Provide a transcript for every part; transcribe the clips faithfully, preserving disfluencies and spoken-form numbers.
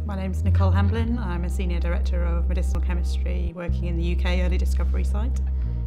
My name's Nicole Hamblin. I'm a Senior Director of Medicinal Chemistry working in the U K Early Discovery site.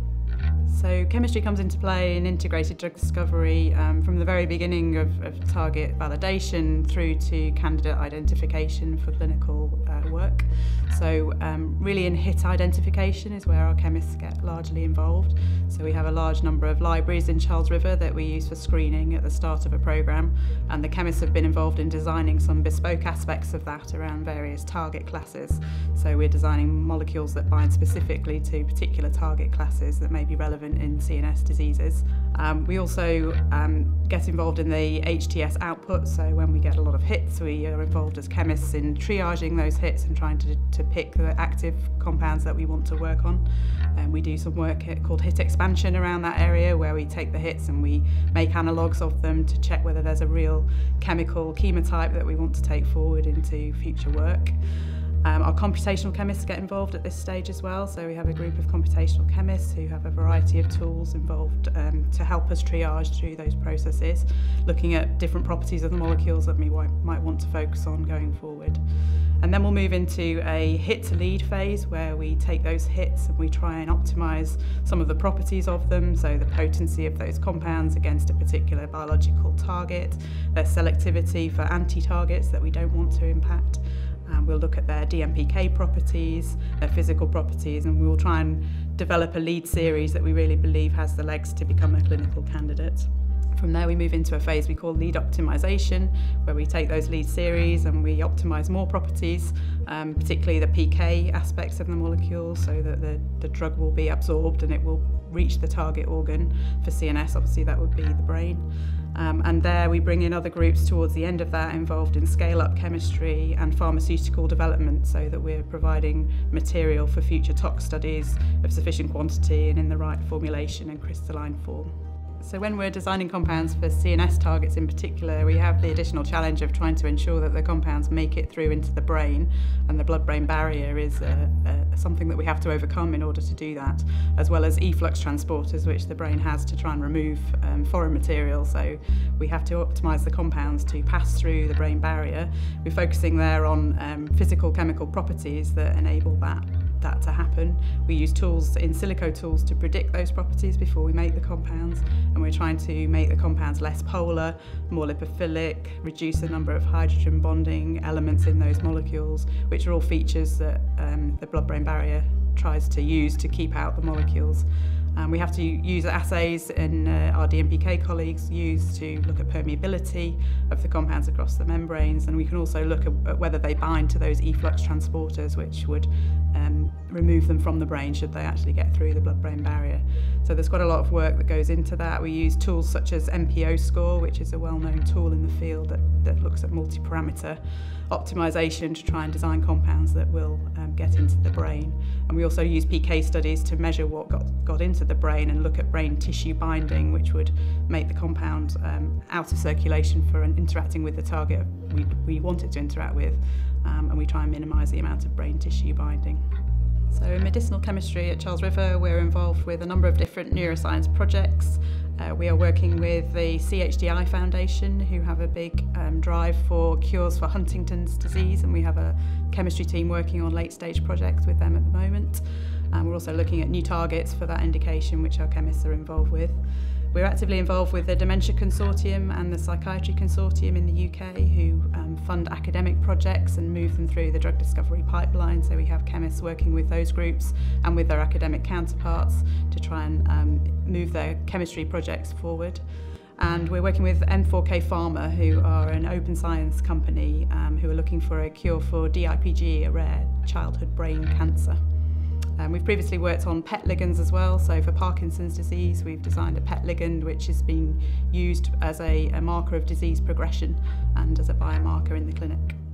So chemistry comes into play in integrated drug discovery um, from the very beginning of, of target validation through to candidate identification for clinical uh, work. So um, really in hit identification is where our chemists get largely involved. So we have a large number of libraries in Charles River that we use for screening at the start of a programme, and the chemists have been involved in designing some bespoke aspects of that around various target classes. So we're designing molecules that bind specifically to particular target classes that may be relevant in C N S diseases. Um, we also um, get involved in the H T S output, so when we get a lot of hits we are involved as chemists in triaging those hits and trying to, to pick the active compounds that we want to work on. And we do some work called hit expansion around that area, where we take the hits and we make analogues of them to check whether there's a real chemical chemotype that we want to take forward into future work. Um, our computational chemists get involved at this stage as well, so we have a group of computational chemists who have a variety of tools involved um, to help us triage through those processes, looking at different properties of the molecules that we might want to focus on going forward. And then we'll move into a hit-to-lead phase where we take those hits and we try and optimise some of the properties of them, so the potency of those compounds against a particular biological target, their selectivity for anti-targets that we don't want to impact. Um, we'll look at their D M P K properties, their physical properties, and we'll try and develop a lead series that we really believe has the legs to become a clinical candidate. From there we move into a phase we call lead optimization, where we take those lead series and we optimize more properties, um, particularly the P K aspects of the molecule, so that the, the drug will be absorbed and it will reach the target organ. For C N S, obviously that would be the brain. Um, and there we bring in other groups towards the end of that involved in scale-up chemistry and pharmaceutical development, so that we're providing material for future tox studies of sufficient quantity and in the right formulation and crystalline form. So when we're designing compounds for C N S targets in particular, we have the additional challenge of trying to ensure that the compounds make it through into the brain, and the blood-brain barrier is uh, uh, something that we have to overcome in order to do that, as well as efflux transporters which the brain has to try and remove um, foreign material. So we have to optimise the compounds to pass through the brain barrier. We're focusing there on um, physical chemical properties that enable that. that to happen. We use tools, in silico tools, to predict those properties before we make the compounds, and we're trying to make the compounds less polar, more lipophilic, reduce the number of hydrogen bonding elements in those molecules, which are all features that um, the blood-brain barrier tries to use to keep out the molecules. Um, we have to use assays, and uh, our D M P K colleagues use to look at permeability of the compounds across the membranes, and we can also look at, at whether they bind to those efflux transporters, which would um, remove them from the brain should they actually get through the blood-brain barrier. So there's quite a lot of work that goes into that. We use tools such as M P O score, which is a well-known tool in the field that, that looks at multi-parameter optimization to try and design compounds that will um, get into the brain. And we also use P K studies to measure what got, got into the brain and look at brain tissue binding, which would make the compound um, out of circulation for an interacting with the target we, we want it to interact with, um, and we try and minimise the amount of brain tissue binding. So in medicinal chemistry at Charles River, we're involved with a number of different neuroscience projects. Uh, we are working with the C H D I Foundation, who have a big um, drive for cures for Huntington's disease, and we have a chemistry team working on late-stage projects with them at the moment. And we're also looking at new targets for that indication, which our chemists are involved with. We're actively involved with the Dementia Consortium and the Psychiatry Consortium in the U K, who um, fund academic projects and move them through the drug discovery pipeline. So we have chemists working with those groups and with their academic counterparts to try and um, move their chemistry projects forward. And we're working with N four K Pharma, who are an open science company um, who are looking for a cure for D I P G, a rare childhood brain cancer. Um, we've previously worked on P E T ligands as well, so for Parkinson's disease we've designed a P E T ligand which is being used as a, a marker of disease progression and as a biomarker in the clinic.